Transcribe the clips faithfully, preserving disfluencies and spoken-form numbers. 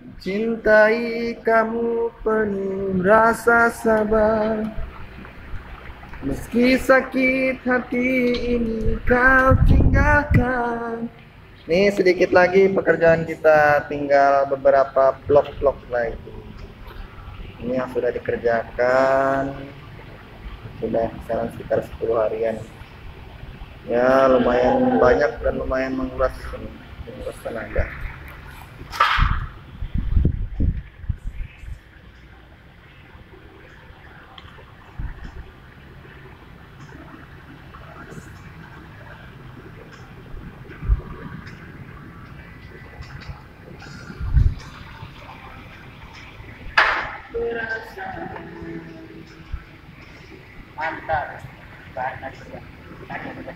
Cintai kamu penuh rasa sabar, meski sakit hati ini kau tinggalkan. Nih sedikit lagi pekerjaan kita, tinggal beberapa blok-blok lagi. Ini yang sudah dikerjakan, sudah kisaran sekitar sepuluh harian. Ya lumayan banyak dan lumayan menguras, menguras tenaga. Mantap. Banyak juga. Banyak juga.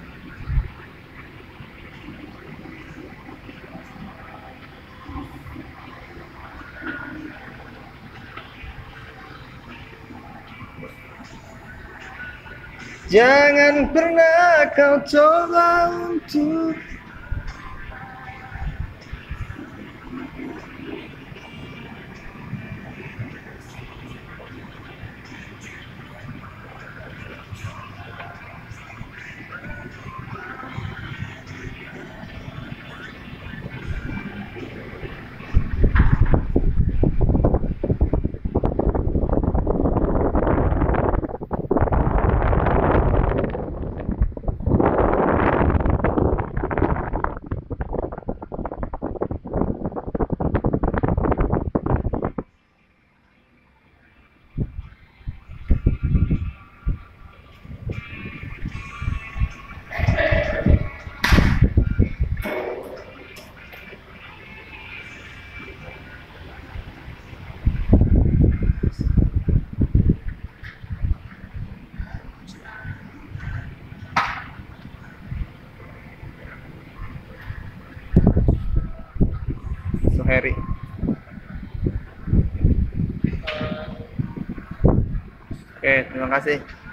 Jangan pernah kau coba untuk Suheri. Oke, terima kasih.